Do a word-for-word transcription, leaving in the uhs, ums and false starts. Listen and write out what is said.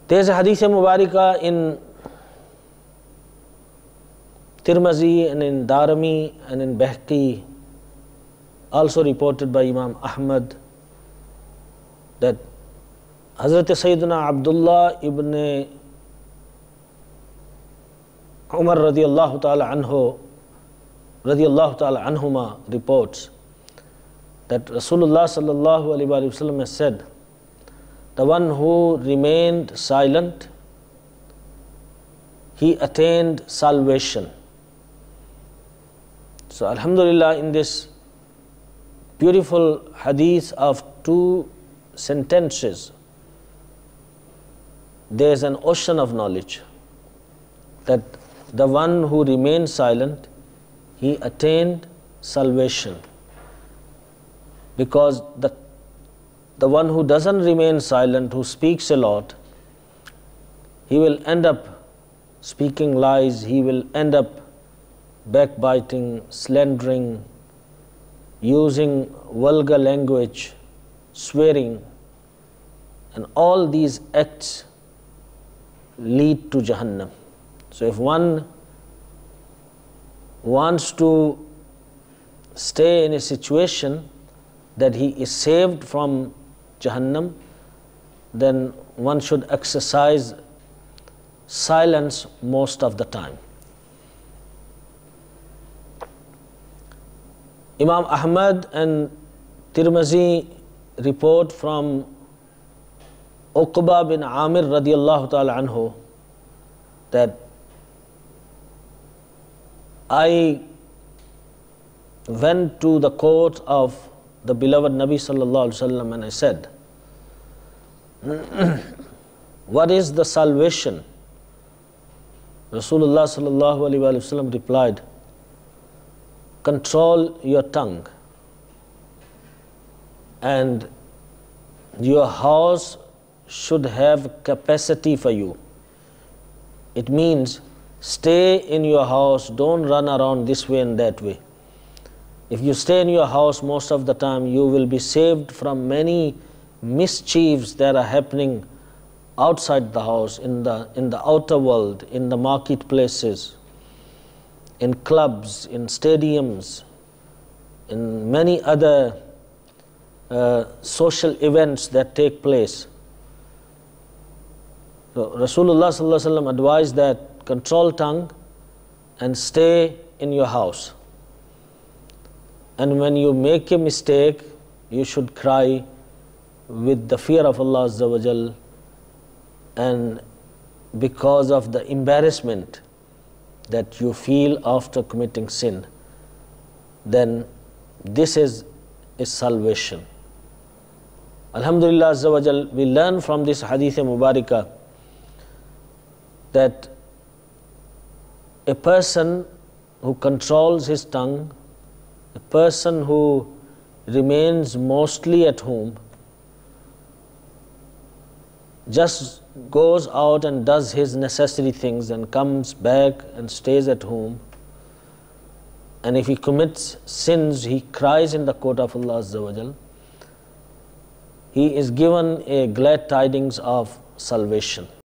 There is a hadith mubarakah in Tirmizi and in Darimi and in Bahqi, also reported by Imam Ahmad, that Hazrat Sayyidina Abdullah ibn Umar radiyallahu ta'ala anhu radiyallahu ta'ala anhuma reports that Rasulullah sallallahu alaihi wasallam has said, the one who remained silent, he attained salvation. So alhamdulillah, in this beautiful hadith of two sentences, there is an ocean of knowledge, that the one who remained silent, he attained salvation. Because the, the one who doesn't remain silent, who speaks a lot, he will end up speaking lies, he will end up backbiting, slandering, using vulgar language, swearing, and all these acts lead to Jahannam. So if one wants to stay in a situation that he is saved from Jahannam, then one should exercise silence most of the time. Imam Ahmad and Tirmizi report from Uqba bin Amir radiyallahu ta'ala anhu that I went to the court of the beloved Nabi sallallahu alaihi wasallam and I said, what is the salvation? Rasulullah sallallahu alaihi wasallam replied, control your tongue, and your house should have capacity for you. It means stay in your house, don't run around this way and that way. If you stay in your house most of the time, you will be saved from many mischiefs that are happening outside the house, in the, in the outer world, in the marketplaces, in clubs, in stadiums, in many other uh, social events that take place. So Rasulullah sallallahu alaihi wasallam advised that control tongue and stay in your house. And when you make a mistake, you should cry with the fear of Allah Azza wa Jal, and because of the embarrassment that you feel after committing sin, then this is a salvation. Alhamdulillah Azza wa Jal, we learn from this hadith mubarakah that a person who controls his tongue, a person who remains mostly at home, just goes out and does his necessary things and comes back and stays at home, and if he commits sins, he cries in the court of Allah Azza wa Jal, he is given a glad tidings of salvation.